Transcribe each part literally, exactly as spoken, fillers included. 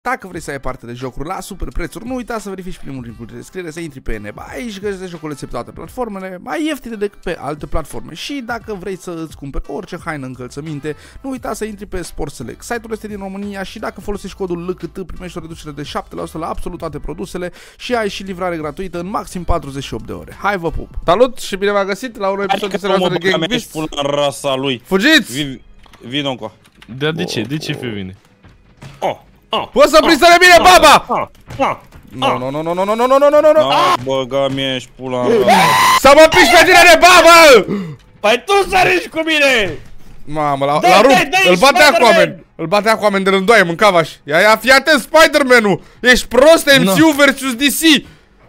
Dacă vrei să ai parte de jocuri la super prețuri, nu uita să verifici primul link de descriere, să intri pe Neba. Aici găsești joculețe pe toate platformele, mai ieftine decât pe alte platforme. Și dacă vrei să îți cumperi orice haină, încălțăminte, nu uita să intri pe Sport Select. Site-ul este din România și dacă folosești codul L C T primești o reducere de șapte la sută la absolut toate produsele și ai și livrare gratuită în maxim patruzeci și opt de ore. Hai, vă pup! Salut și bine v-am găsit la un episod de serial de Gang Beasts. Rasa lui. Fugiți! Vino încă. Da, de ce? De ce fi vine? Oh. Ah, poți să prinzi de mine, baba! Ah, ah, no, no, no, no, no, no, no, no, no, no, no. Băga mie și pula. Să mă piși pe tine de babă! Păi tu sărești cu mine! Mamă, la, la rup, îl batea cu oameni, îl batea cu oameni de rândoaie, mâncava-și. Ia, ia, fii atent, Spider-Man-ul! Ești prost, M C U versus D C!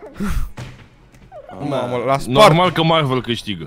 Mamă, la spart. Normal că Marvel câștigă.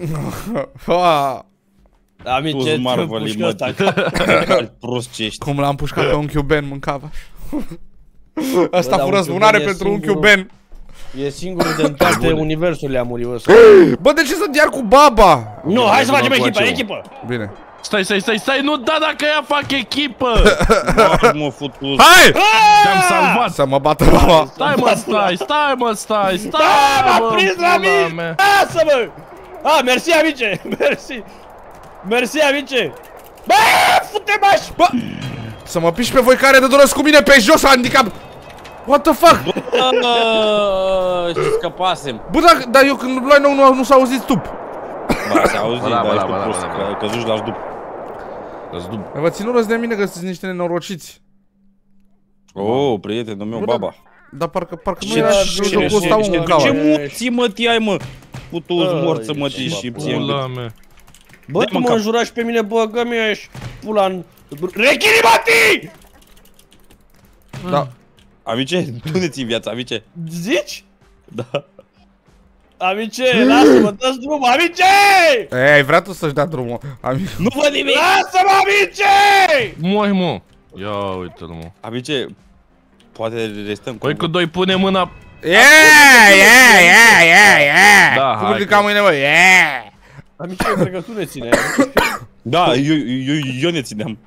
Amice, Marvel-i, mă, prost ce ești. Cum l-am pușcat pe unchiul Ben, mâncava. Asta fură răzbunare pentru unchiul Ben. E singurul din toate universurile a murit ăsta. Bă, de ce sunt iar cu baba? Nu, hai să facem echipă, echipă. Bine. Stai, stai, stai, stai, nu da dacă ea fac echipă. Mă futu. Hai! Te-am salvat. Să mă bată baba. Stai mă, stai, stai mă, stai, stai. Da, m-a prins la mine. Lasă-mă. Ah, mersi, amice, mersi. Mersi, amice! Bă, fute-mă-aș! Bă! Să mă piși pe voi care te doresc cu mine pe jos, handicap! What the fuck? Bă, și scăpasem. Bă, dar da, eu când luai nou nu, nu s-a auzit stup. Ba, s-a auzit, dar ești prost, că căzuși la șdup. Vă țin urăți de mine că sunteți niște nenorociți. Oh, prietenul meu, baba. Dar parcă, parcă nu era jocul ăsta un cava. Ce morții mă ti-ai, mă? Putu-ți morță mă ti și ție. Bă, tu mă înjurași pe mine, bă, că mi-ești pula-n... Rechirimati! Da. Amice, tu ne ții viața, amice. Zici? Da. Amice, lasă-mă, dă-ți drumul, amice! Ei, ai vrea tu să-și dea drumul. Nu văd nimic! Lasă-mă, amice! Moi, mă. Ia uite-l, mă. Amice, poate restăm cu... Păi cu doi pune mâna... Yeah, yeah, yeah, yeah, yeah! Da, cum ridica mâine, bă, yeah! Amice, cred că tu ne țineai. Da, eu, eu, eu ne țineam.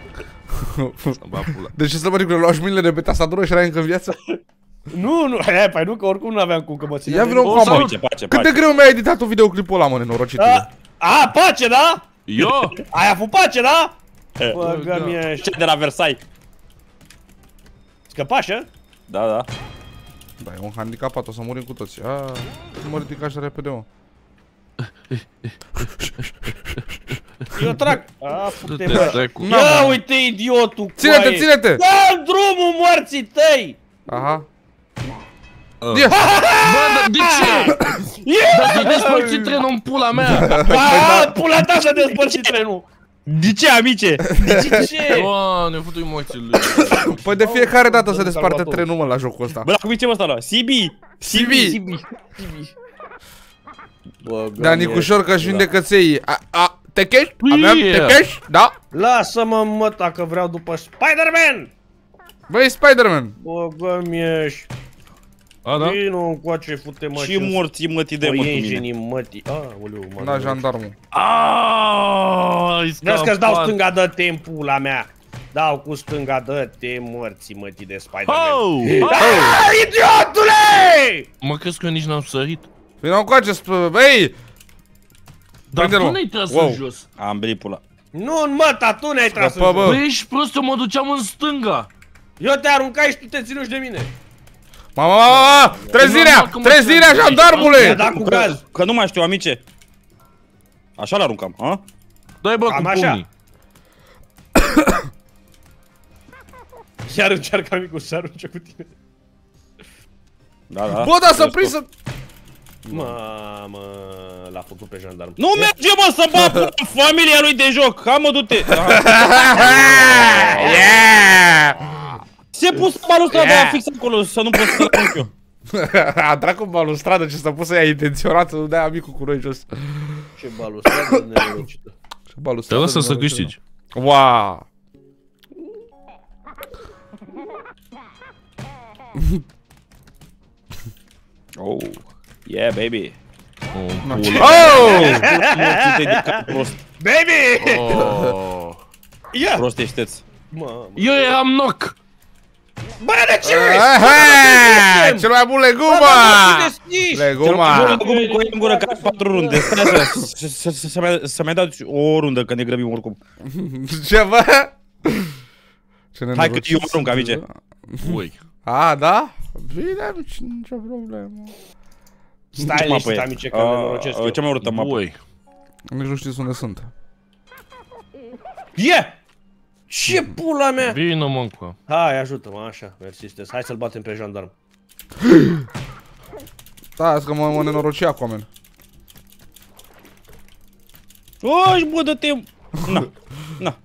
De ce să mă ridic, le luași mâinile de pe tastatură și erai încă în viață? Nu, nu, hai, păi nu, că oricum nu aveam cum că mă țineam. Ia vină cu mă. Cât de greu mi-ai editat tu videoclipul ăla, mă, nenorocitule? A, pace, da? Eu? Ai avut pace, da? Bă, gă-mi ce de la Versailles? Scăpașă? Da, da. Da, e un handicapat, o să murim cu toți. Aaa, nu mă ridic așa repede, mă. Eu trag. A, fute-mă. Ia uite, idiotul. Ține-te, ține-te! Dă drumul morții tăi! Aha. Bă, de ce? Dar să despărți trenul în pula mea! Aaa, pula ta să despărți trenul! De ce, amice? De ce? Doamne, futu emoțiile. Păi de fiecare dată se desparte trenul, mă, la jocul ăsta. Bă, la cum e ce mă ăsta ăla? Sibi! Sibi! Sibi! Da, Nicușor, că-și vindecă țeii. A, te chești? Avem, te chești? Da? Lasă-mă, mă, dacă vreau după Spider-Man! Băi, Spider-Man! Bă, gă-mi-ești. A, da? Vino încoace, fute-mă și morții mătii de mă cu mine. Păienjenii mătii. Aoleu, mă. Da, jandarmul. Aaaa, vezi că-ți dau stânga, dă-te în pula mea. Dau cu stânga, dă-te morții mătii de Spider-Man. Aaaa, idiotule! Mă crezi că eu nici n-am sărit? Vino încoace, băi! Dar tu ne-ai tras în jos. Am belit pula. Nu, mă, tu ne-ai tras în jos. Băi, ești prost, eu mă duceam în stânga. Eu te aruncai și tu te ținuși de mine. Mama, mama, trezirea! Trezirea, jandarmule! Da, cu gaz. Că nu mai știu, amice. Așa l-aruncam, ha? Dai bă, cu pumnii. Chiar încearcă amicul să arunce cu tine. Da, da. Bă, da, să prind să... Mamă, l-a făcut pe jandarm. Nu merge, mă, să bag familia lui de joc. Hai, mă, du-te. Se pus balustradă fix acolo, să nu pot să-l arunc eu. A dracu balustradă, ce s-a pus să ia intenționat să nu dea amicul cu noi jos. Ce balustradă nenorocită. Te lasă să câștigi. Wow. Oh, yeah, baby. Oh! Baby! Oh! Ia! Prost ești-ți. Eu eram knock! Bă, de ce? Aha! Cel mai bun legumă! Leguma! Legumă cu în gură ca patru runde. Să mai dați o rundă, că ne grăbim oricum. Ce, bă? Hai că eu arunc, amice. Ui. A, da? Bine, amice, nicio problemă. Stai liniștit, amice, că ne norocesc eu. Ce mai urâtă mapă? Ui. Nici nu știți unde sunt. Ie! Ce pula mea? Vino, mă încă. Hai, ajută-mă, așa, mersi, stes. Hai să-l batem pe jandarm. Da, că mă, mă nenorocea cu oameni. Oși, bă, dă-te... Na, na.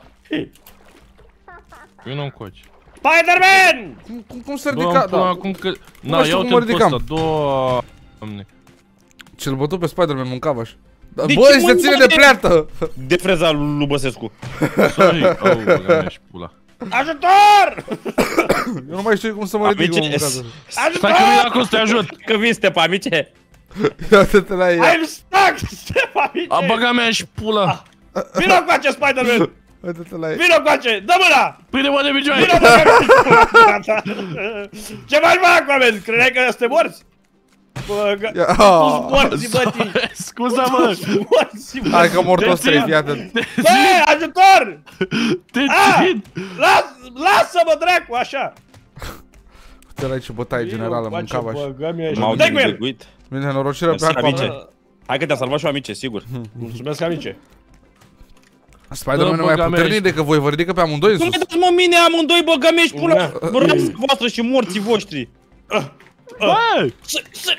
Vino încoace. Spider-Man! Cum, cum, cum se Bă, ridica? până Da. acum că... Nu Na, știu ia cum mă uite-l pe ridicam. ăsta, Doamne. Ce-l bătu pe Spider-Man, mâncava-și. Da, De bă, ce, se mă, ține nu de e- pleartă! De freza lui Băsescu. Sorry. Au, băga mea și pula. Ajutor! Eu nu mai știu cum să mă ridic, mă, Amice, mâncați. Stai că vine acolo să te ajut. că vin, Stepa, amice. Ia uite-te la ea. I'm stuck! Stefan, amice! A, băga mea și pula. Vino coace, Spider-Man! Uite-te la ea. Vino coace! Dă mâna! Pâine-mă de picioare. Vino coace! Ce faci, mă, Aquaman? Credeai că suntem morți? Bă, gă... Ia, Tu ah. morți, bătii! Scuza-mă. Morți, bă! Hai că mor toți trei, fii atent. Bă, ajutor! Te Ah! țin. Las, lasă-mă, dracu, așa! Uite la aici bătaie generală, mâncava-și. M-au Dai cu el! deguit. Bine, nenorocire pe Mersi, acolo. amice. Hai că te-a salvat și o amice, sigur. Mulțumesc, amice! Spider-Man Dă, e mai băga mea, puternic decât voi, vă ridică pe amândoi în Nu mai sus. dați, mă, mine amândoi, bă, gămești pula. Da. Bă, rasă voastră și morții voștri. Bă! Să, să...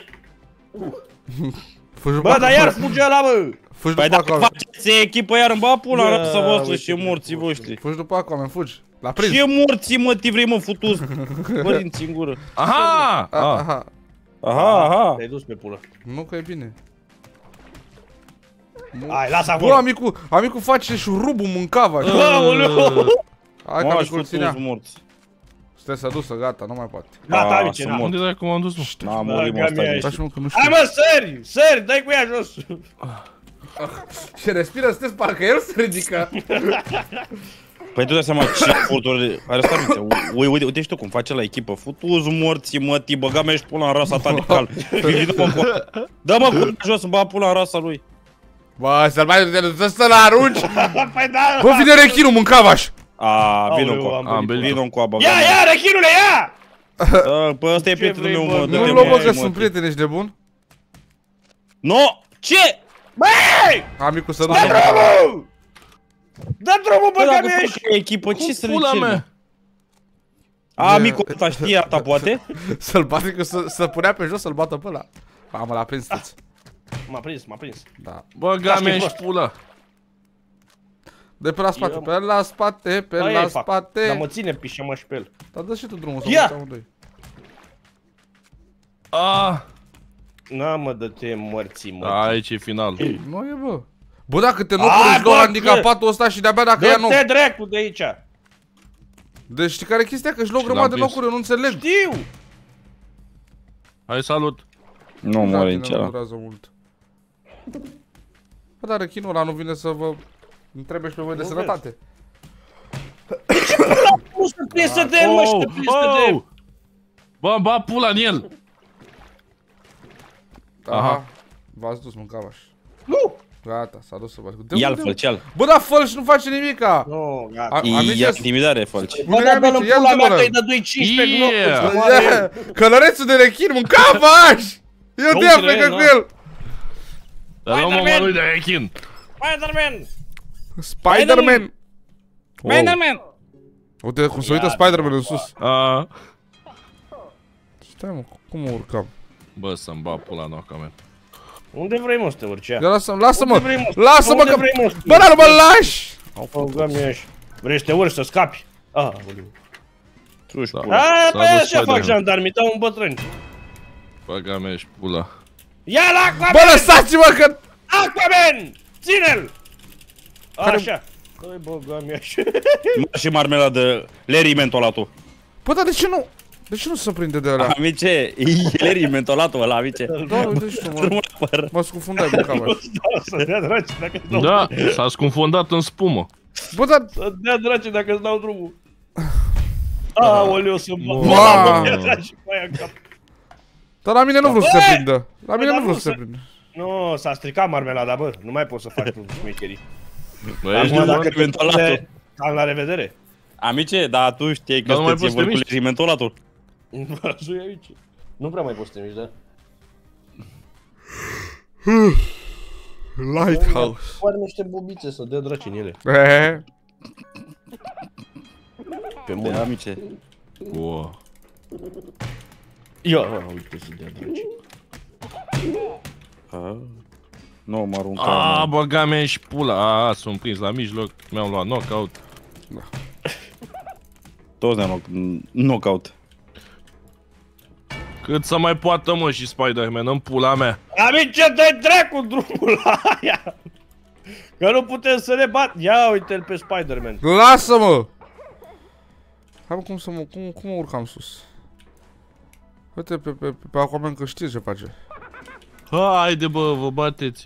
Fugi Bă, dar iar fuge ăla, bă! Fugi Păi după dacă acolo. faceți echipă iar îmi bag pula, Da, rasă voastră uite și cum morții e. voștri. Fugi după acolo, fugi. L-a prins. Ce morții, mă, ti vrei, mă, futus? Părinți în gură. Aha! A- Ah. Aha. Aha, aha. Te-ai dus pe pulă. Nu că e bine. Hai, lasă Bă, acolo! amicu, amicu face șurubul mâncava. Aoleu! Hai că Mă, și amicul futus ținea. morți. Stai să dusă, gata, nu mai poate. Gata, Ah, amice, sunt na. mort. Unde dai cum am dus, mă? N-am murit, mă, Băga stai. mea. bine. Așa mă că nu Hai, știu. mă, sări! Sări, dai cu ea jos! Și respiră, sunteți parcă el se ridică. Păi tu dai seama ce furturi are asta, amice. Ui, uite, uite și tu cum face la echipă. Futus morții, mă, ti băga mea și pula în rasa ta de cal. Vină-mă cu... Dă-mă cu jos, îmi bag pula în rasa lui. Bă, să-l mai duce să-l arunci. Păi da! Bă, vine rechinul, mâncava-și. A, vină Aoleu, cu am Am venit. belit. Vină cu băga Ia, ia, rechinule, ia! Da, păi ăsta e Ce prietenul vrei, meu, bă? mă. Nu dă-te, Nu-l mă, luă, bă, că mă, sunt te- prieteni, ești de bun? No! Ce? Băi! Amicul să Dă ducă. drumul! Dă drumul, Bă, băga dacă mea! faci echipă, ce să le Pula ceri, mă? mea. A, micul ăsta știe asta, poate? Să-l bate, că să- să punea pe jos să-l bată pe ăla. Mamă, l-a prins tăți. M-a prins, m-a prins. Da. Băga Lasă-i mea și prost. pula. De pe la spate, Ia, pe la spate, pe Da, la ei fac. Dar spate. mă ține pișa-mă și pe el. Dar dă și tu drumul să Ia! mă amândoi. Ah, Na, mă, dă-te morții, mă. aici e final. Nu e, bă. Bă, dacă te Hai, nocuri își bă, dau că- handicapatul ăsta și de-abia dacă ia nou. Dă-te dracu de aici! Deci știi care e chestia? Că își luau Și grămadă de l-am prins. nocuri, eu nu înțeleg. Știu! Hai, salut. Nu Da, mori bine, în nu ceala. durează mult. Bă, dar rechinul ăla nu vine să vă întrebe și pe voi de Nu sănătate. Nu se prinsă de el, mă, și se prinsă de el! Bă, ba pula în el. Aha. Aha. V-ați dus, mâncavaș. Nu! Gata, s-a dus să vă... Ia-l, fălceal. Bă, dar Fălș nu face nimica! Nu, gata. A- E Amice, intimidare, fălci. Bă, dar dă-l în ia-l pula de mea mână. că-i dădui cincisprezece Yeah. gnocuri, să moară el. Yeah! Călărețul de rechin, mâncavaș! Eu Nu te-am înțeleg, plecat nu. cu el! Dar luăm mama lui de rechin. Spider-Man! Spider-Man! Spider-Man! Uite cum se uită Spider-Man în sus. Ah. Stai mă, cum mă urcam? Bă, să-mi ba pula noca mea. Unde vrei, mă, să te urci? Ia lasă-mă, lasă-mă! Unde vrei, mă? Lasă-mă Unde că... vrei, mă? Bă, dar nu mă lași! Băga mea și... Vrei să te urci, să scapi? Ah, aoleu. Truși, Da. pula. A, S-a păi dus așa fac Spider-Man. jandarmii, dau un bătrân. Băga mea și pula. Ia la Aquaman! Bă, lăsați-mă că... Aquaman! Ține-l! Care- Așa. Băi, băga mea și... Și marmeladă, Larry mentolatul. Bă, dar de ce nu... De ce nu se prinde de ăla? Amice, e Larry mentolatul ăla, amice. Da, uite și tu, mă. Drumul la păr. Mă scufundai, mâncavaș. Da, să dea draci dacă-ți dau Da, s-a sconfundat în spumă. Bă, dar... Să dea draci dacă-ți dau drumul. Aoleu, să-mi Wow. bag piatra și pe aia în cap. Dar la mine nu vreau să se prindă. La mine dar nu vreau nu să se se- prindă. Nu, s-a stricat marmelada, bă. Nu mai poți să faci tu șmecherii. Bă, ești Acum, de dacă te mentolatul. pune, cam la revedere. Amice, dar tu știi că Dar nu mai să-ți poți să te vârculești miști. mentolatul. Bă, zui aici. Nu prea mai poți să te miști, da? Lighthouse. Doar niște bobițe să dea draci în ele. Eee. Pe Da, mână. amice. Wow. Ia, uite să dea draci. Ah. Nu mă arunca. A, mă. băga mea și pula. A, sunt prins la mijloc. Mi-am luat knockout. Toți ne-am knockout. Cât să mai poată, mă, și Spider-Man în pula mea. Amice, dă-i dracu drumul la aia! Că nu putem să ne bat. Ia uite-l pe Spider-Man. Lasă-mă! Hai mă, cum să mă, cum, cum mă urcam sus? Uite pe, pe, pe, pe Aquaman că știi ce face. Haide, bă, vă bateți.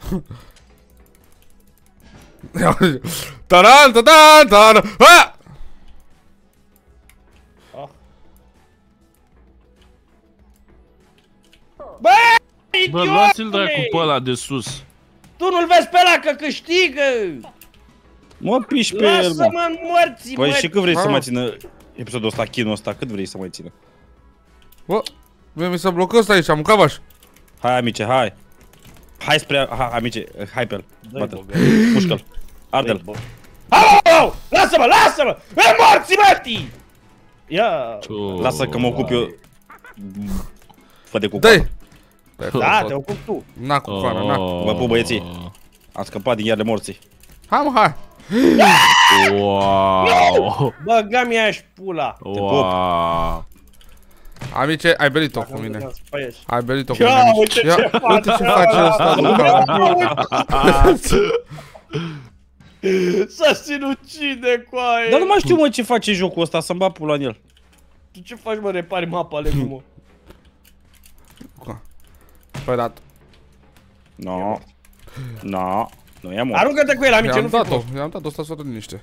Taran, taran, taran! Ha! Bă, Bă, luați-l idiotule! dracu pe ăla de sus. Tu nu-l vezi pe ăla că câștigă! Mă piși pe el, mă. Lasă-mă în morții, Păi mă! și cât vrei să Mă. mai țină episodul ăsta, chinul ăsta, cât vrei să mai țină? Bă, mie mi s-a blocat ăsta aici, am cavaș. Hai, amice, hai. Hai spre, hai, amice, hai pe el. Dă-i, Bate-l. băgă. Pușcă-l. Arde-l. Bă. Au! Lasă-mă, lasă-mă! În morții, mătii! Ia! Lasă că mă ocup eu. Fă de cu Dă-i! Da, te ocup tu. Na cu coana, na. Vă pup, băieții. Am scăpat din iarele morții. Hai mă, hai! Wow. Băga mi-a și pula. Wow. Amice, ai belit-o cu Nu mine. puteam să faci. Ai belit-o cu Ia, mine. amice. uite ce Ia, uite ce face. face ăsta, Luca. S-a sinucide cu aia. Dar nu mai știu, mă, ce face jocul ăsta, să-mi bat pula în el. Tu ce faci, mă, repari mapa, Legu, mă? Păi dat. No. No. Nu e mort. Aruncă-te cu el, amice, I-am nu fi dat-o, prost. i-am dat-o, stați fără liniște.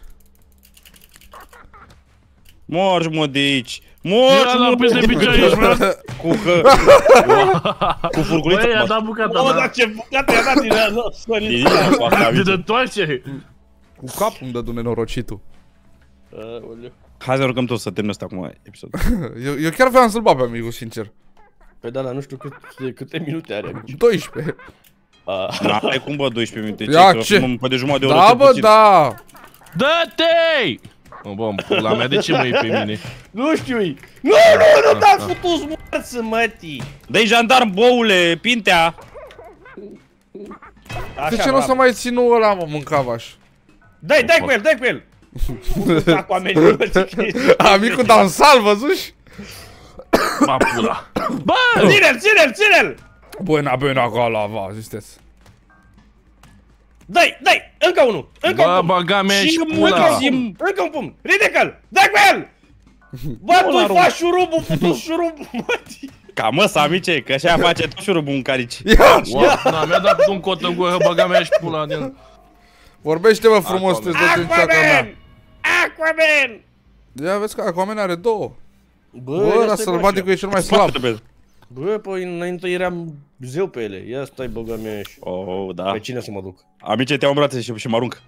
Morgi, mă, de aici. Ia Morgi, la mă, peste de picioare aici, bro. Cu că... Cu furculița. Băi, i-a mă. dat bucata Mamă, mea. dar ce bucată i-a dat din ea, nu, Din Sorin. ea, cu asta, De amice. de toace. Cu capul îmi dă de nenorocitul. Aoleu. Hai să rugăm toți să terminăm ăsta acum episodul. Eu, eu chiar vreau să-l bat pe amigul, sincer. Păi da, dar nu știu cât, câte minute are, amice. doisprezece. Ah. N-ai cum, bă, doisprezece minute. Ia, că ce? mă- Pe de jumătate de oră Da, cel bă, puțin. da! Dă-te! Mă, bă, în pula mea, de ce mă iei pe mine? Nu știu -i. Nu, nu, nu, dar futu-ți morți, mătii. Dă-i jandarm, boule, pintea! De ce nu o să mai ținu ăla, mă, mâncavaș? Dai, dai cu el, dai cu el. Da, cu amenii, mătii. Amicul dansal, văzuși? Ba, pula. Bă! Ține-l, ține-l, ține-l. Buena, buena, galava, ziceți. Dai, dai, încă unul, încă Bă, un pumn. băga mea și Și pula. Încă un pumn, încă un pumn. Ridică-l, dai cu el. Bă, tu faci șurubul, futu șurubul, mătii. Ca mă, să amice, că așa face tot șurubul în carici. Ia! Wow, na, mi-a dat un cot în gură, băga mea și pula din... Vorbește-mă frumos, te-ți dă în ceaca mea. Aquaman! Aquaman! Ia vezi că Aquaman are două. Bă, Bă, ăla sălbaticul e cel mai slab. Bă, păi înainte eram zeu pe ele. Ia stai, băga mea și... Oh, da. Pe cine să mă duc? Amice, te-au în brațe și, și mă arunc.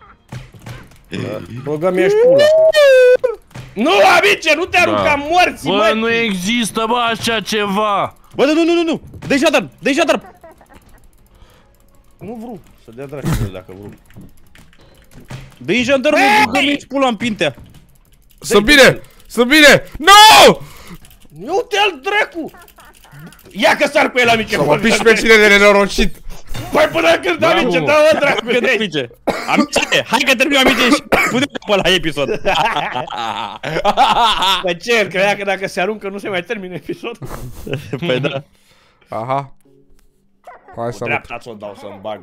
Băga mea și pula. Nu, amice, nu te arunca Da. morții, Bă, mă! nu există, bă, așa ceva. Bă, nu, nu, nu, nu! Dă-i jandarm, dă-i jandarm! Nu vreau să dea dracu dacă vreau. Dă-i jandarm, mă, că mi-ți pula în pintea. Sunt bine! Sunt bine! No! Uite-l dracu! Ia că sar pe el, amice! Să mă piși pe cine de nenorocit! Păi până când, Bravo. amice, dă-mă dracu Că de aici! amice, amice, hai că terminăm, amice, și putem pe la episod. Păi ce, credea că dacă se aruncă nu se mai termină episodul? Păi da. Aha. Hai Cu să dreapta ți-o dau să-mi bag.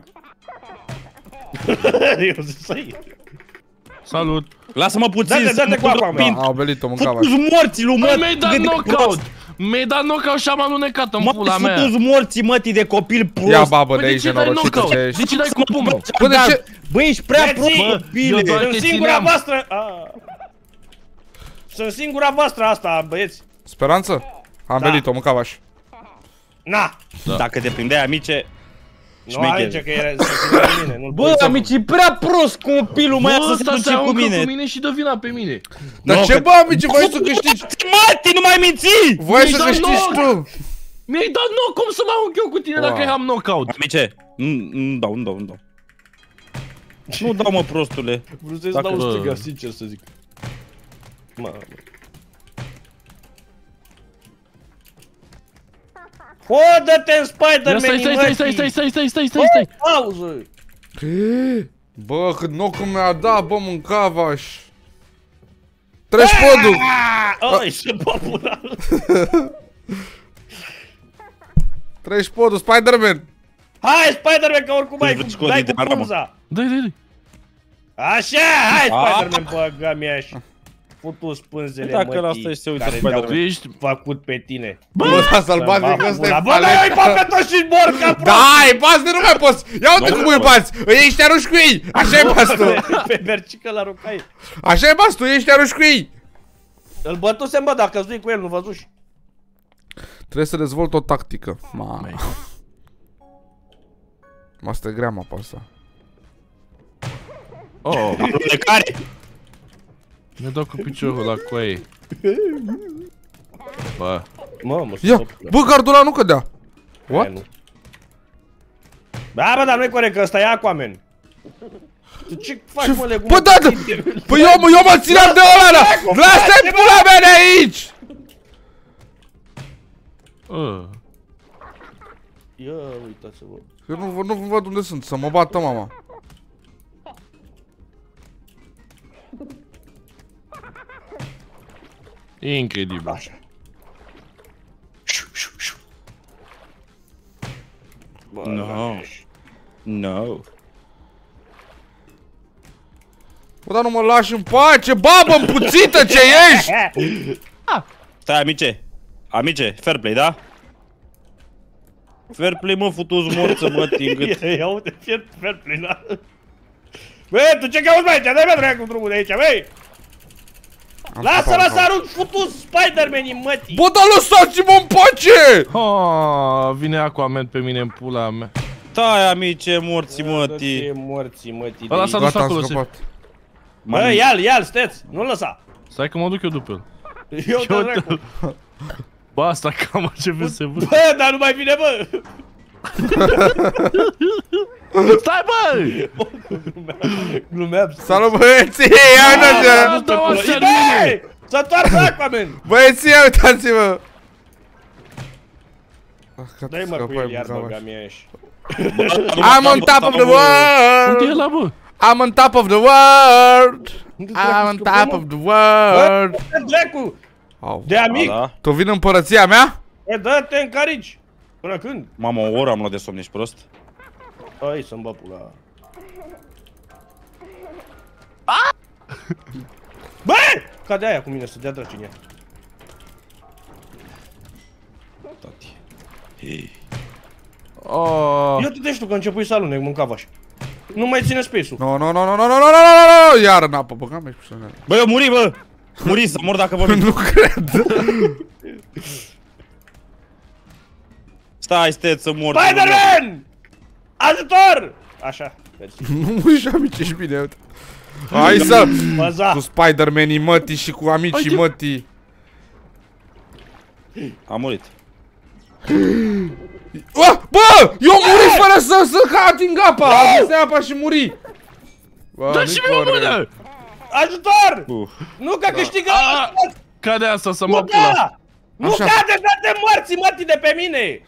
Eu zic să-i... Salut. Lasă-mă puțin Dă-te, să dă-te mă cu apa, pint. Au belit-o, mâncava. Futu-ți morții, lui Bă, mă. mi-ai dat knockout. Mi-ai dat knockout și am alunecat în Mă, pula mea. futu-ți morții, mătii de copil prost. Ia babă Bă, de de aici, ce dai nenorocită knockout? ce De ești. ce dai cu pumnul? Bă, de ce? Bă, ești prea Băieții! prost, Bă, eu copile. doar- Sunt te singura țineam. voastră... Ah. Sunt singura voastră asta, băieți. Speranță? Am Da. venit-o, mâncavaș. Na! Da. Dacă te prindeai, amice... Nu alege că era să fie cu mine, nu-l Bă, amici, e prea prost copilul mai să se ăsta duce se cu aruncă mine. cu mine și dă vina pe mine. Dar No, ce că- bă, amici, voi să câștigi? Mati, nu mai minți! Voi Mi-ai să dat câștigi nouă. tu! Mi-ai dat nou, cum să mă arunc eu cu tine dacă Wow. am knockout? Amice, nu, nu dau, nu dau, nu dau. Nu dau, mă, prostule. Vreau să-ți Dacă- dau striga, sincer să zic. Mamă. Fodă-te în Ia Spider-Man, stai, stai, stai, stai, stai, stai, stai, stai, stai, stai. Pauză! Bă, cât nocul mi-a dat, bă, mâncavaș. Treci podul! Ai, ce popula! Treci podul, Spider-Man! Hai, Spider-Man, că oricum ai Îți cu, văd dai de cu armă. punza! Dai, dai, dai. Așa, hai, Ah. Spider-Man, băga mea și futu spânzele Dacă la mătii asta se uită care Spider-Man. te-au Tu ești... făcut pe tine. Bă, da, salvatic, ăsta e Bă, dar îi paleta. pe toți și mor ca prost! Da, e pas de nu mai poți! Ia uite cum e pas! Îi ești arunci cu ei! Așa e pas tu! Pe bercică la rucai. Așa e pas, tu ești arunci cu ei! Îl bătusem, bă, dacă îți cu el, nu văzuși. Trebuie să dezvolt o tactică. Ma. Asta e grea mapa asta. Oh, De care? mi-a dat cu piciorul la coaie. Bă. Mamă, Ia! Bă, gardul ăla nu cădea! What? Da, bă, dar nu-i corect, că ăsta e Aquaman. Tu ce faci, Ce mă, legumă? Bă, da, da! Păi eu, mă, eu mă țineam de ăla! Lasă-i pula mea de aici! Uh. Ia, uitați-vă. Eu nu, nu văd unde sunt, să mă bată mama. Incredibil. Așa. Bă, No. No. Bă, dar nu mă lași în pace, babă împuțită ce ești! Stai, amice. Amice, fair play, da? Fair play, mă, futu-ți morță, mă, tingât. Ia, ia uite, fie fair play, da? Bă, tu ce cauți, mai aici? Dai-mi dracu drumul de aici, băi! Lasă-mă să arunc futus Spider-Man-ii, mătii! Bă, dar lăsați-mă în pace! Oh, vine Aquaman pe mine în pula mea. Stai, amice, morții, Dă-te mătii. morții, mătii, Ăla de s-a aici. dus Gata, am acolo, se... scăpat. Bă, ia-l, ia-l, steți, nu lăsa! Stai că mă duc eu după el. Eu te dracu! Bă, asta cam a început să se vârte. Bă, dar nu mai vine, bă! Stai, bă! Glumeam. Salut băieții, ia uitați-vă! Nu dau așa în Băi! mine! S-a întoarce Aquaman! Băieții, ia uitați-vă! Dai mă cu el iar, băga mea ești. I'm on top of the Unde e world! ăla, bă? I'm on top of the world! I'm on top of the world! Bă, dracu! Au. De amic! Da? Tu vin în împărăția mea? Bă, dă-te în carici! Până când? Mamă, o oră am luat de somn, ești prost? Hai să-mi bă pula. Bă! Cade aia cu mine să dea draci în ea. Tati. Oh. Ia tu te știu că începui să alunec, mâncavaș. Nu mai ține space-ul. No, no, no, no, no, no, no, no, no, no, iar în apă, băgam aici pe șanel. Bă, eu muri, bă! Muri, să mor dacă vă Nu cred. Stai, stai, să mor. Spider-Man! Ajutor! Așa, mersi. Nu muri și amici, ești bine, uite. Hai să... Baza! Cu Spider-Man-ii mătii și cu amicii mătii. Am murit. Bă, bă, eu muri fără să, să ca ating apa. Am zis de apa și muri. Bă, Dă nu-i și mie o corect. mână! Ajutor! Uf. Nu că câștigă A, ăsta! Cade asta să Nu mă pula. da! Nu Așa. cade, dă-te morții, mătii de pe mine!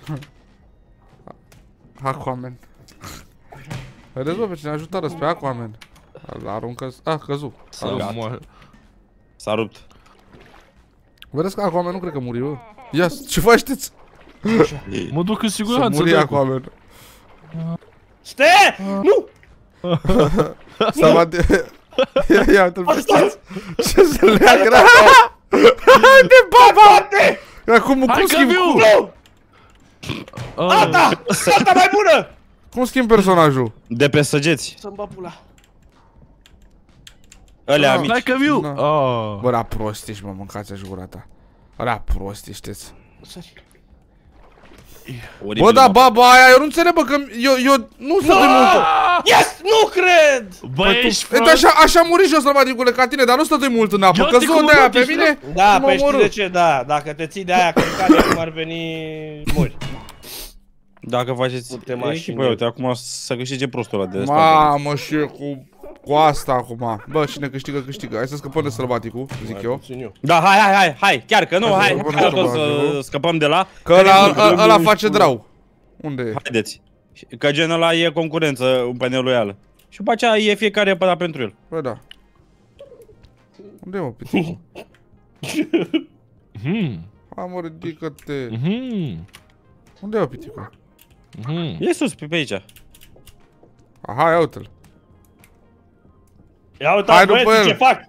Aquaman. Vedeți, bă, pe cine ajută răs pe Aquaman. Îl aruncă... Ah, căzu. Să Gata. moară. S-a rupt. Vedeți că Aquaman nu cred că muri, bă. Ia, ce faceți? Mă duc în Să siguranță, muri dracu. Aquaman. Ste! Nu! S-a bat de... Ia, ia, uite-l pe Ajutor! ce se leagă. De baba! Acum, Hai cum că schimb... viu! Cum, Nu! Ah. Alta! Alta mai bună! cum schimb personajul? De pe săgeți. Să-mi bă pula. Alea Ah. mici. Like a view! Da. Oh. Bă, da prost ești, mă, mâncați-aș gura ta. Bă, da prost ești-ți. Oribil, Bă, da, mă. baba aia, eu nu înțeleg, bă, că eu, eu nu stau de mult. Yes! Nu cred! Bă, ești Uite, prost. așa, așa muri jos la Maticule ca tine, dar nu stătui mult în apă, Eu că te zonă de aia pe comod, mine. Da, mă păi știi omorâ. de ce, da. Dacă te ții de aia călcare, cum ar veni, mori. Dacă faceți Pute echipă, mașini. uite, acum să câștige prostul ăla de ăsta. Mamă, și eu cu, cu asta acum. Bă, cine câștigă, câștigă. Hai să scăpăm de Sălbaticul, zic eu. Da, hai, hai, hai, hai, chiar că nu, Hai să hai, scăpăm de hai tot Sălbaticul. să scăpăm de la. Că ăla, ăla, ăla face drau. Unde e? Haideți. Că gen ăla e concurență în pe neloială. Și după aceea e fiecare păda pentru el. Bă, da. Unde e, mă, piticul? Mhm. Hai, mă, ridică-te. Mhm. Unde e, mă, piticul? Mhm. E sus, pe pe aici. Aha, ia uite-l. Ia uite, Hai după băieți, el. ce fac?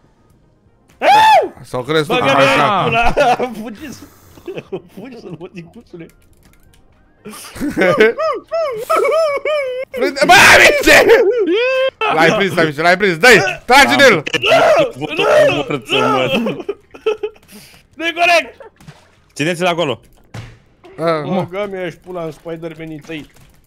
Sau crezi tu? Bă, Aha, că așa. pula. Fugiți. Fugi să-l văd din cuțule. Prinde- Bă, amice! L-ai prins, amice, l-ai prins. Dă-i, trage de el! Morță, mă. Nu-i corect! Țineți-l acolo. Ah, Mă, gami, ești pula în Spider-Man-ii tăi.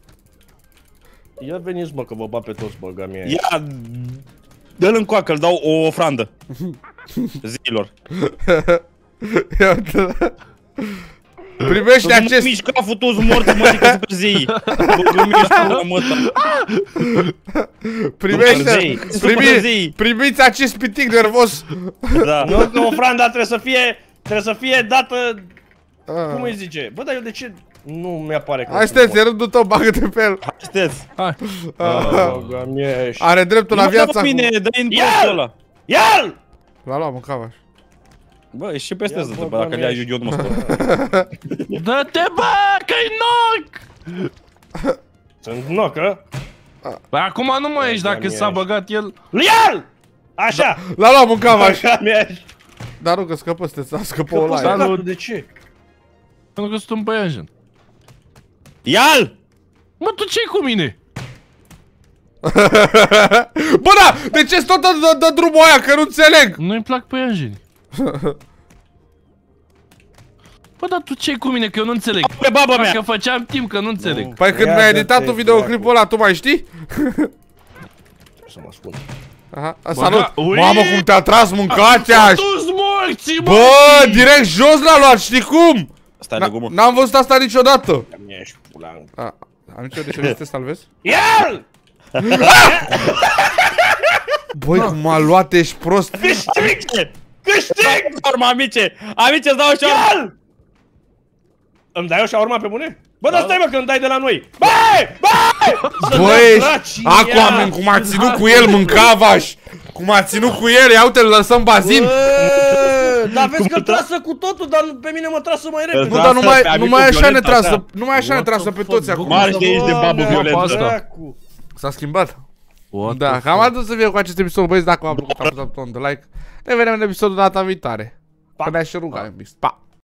Ia veniți, mă, că vă bat pe toți, bă, gami. Ia, dă-l în coacă, îl dau o ofrandă. Zilor. Ia uite-l. Primește Nu acest... mișca, futu-ți morți, mă, zică super zei. Bă, nu miști pula, mă, Primește... zei. Super Primi, zei. primiți acest pitic nervos. Da. Nu, că ofranda trebuie să fie, trebuie să fie dată, cum îi Ah. zice? Bă, dar eu de ce nu mi-apare că Hai, stai, e rândul tău, bagă-te pe el. Haideți. Hai. Bă, gami, ești. Are dreptul la Nu viața dă mine, cu... dă-i în Ia! prostul ăla. Ia-l! L-a luat, mâncava. Bă, ești și peste Ia, să bă, te, dacă bă, le-ai ești. eu nu stau. Dă-te, bă, că-i knock! Sunt nocă. Păi acum nu mai ești dacă Doamne, s-a ești. băgat el. Ia-l! Așa! L-a luat, mâncava. Gami, ești. Dar nu, că scăpă, să scăpă o Că poți la să el. nu- capul, de ce? Pentru că sunt un păianjen. Ia-l! Mă, tu ce-i cu mine? Bă, da, de ce tot dă, dă, dă drumul aia, că nu înțeleg. Nu-i plac păianjeni. Bă, dar tu ce-i cu mine, că eu nu înțeleg. Pe baba mea! Că făceam timp că nu înțeleg. Păi când Ia mi-ai dă-te, editat tu videoclipul ăla, tu mai știi? Să mă ascund. Aha, salut. da, ui! Mamă, cum te-a tras mâncatea. Tu-ți morți, bă! Bă, direct jos l-a luat, știi cum? Stai, N- legumă. N-am văzut asta niciodată. Gami, ești pula în... A, am nicio de ce vrei să te salvezi? Ia-l! Băi, cum a luat, ești prost. Câștig! Câștig! Urma, amice! Amice, îți dau și urma! Ia-l! Îmi dai o șaurma pe bune? Bă, dar stai, mă, că îmi dai de la noi! Băi! Băi! Să Băi, dea ești... dracii, Acu, ia! oameni, cum a ținut cu el, mâncavaș. Cum a ținut cu el, ia uite, îl lăsăm bazin. Bă, dar vezi că trasă cu totul, dar pe mine mă trasă mai repede. Nu, dar nu mai, Trasă pe nu mai amicul așa ne violent, trasă, așa. nu mai așa ne trasă pe toți acum. Mare că ești de babă Doamne, violentă. asta. dracu. S-a schimbat. What Da, the cam fuck? atât să fie cu acest episod, băieți, dacă v-a plăcut, apăsați butonul de like. Ne vedem în episodul data viitoare. Că ne-aș ruga, pa!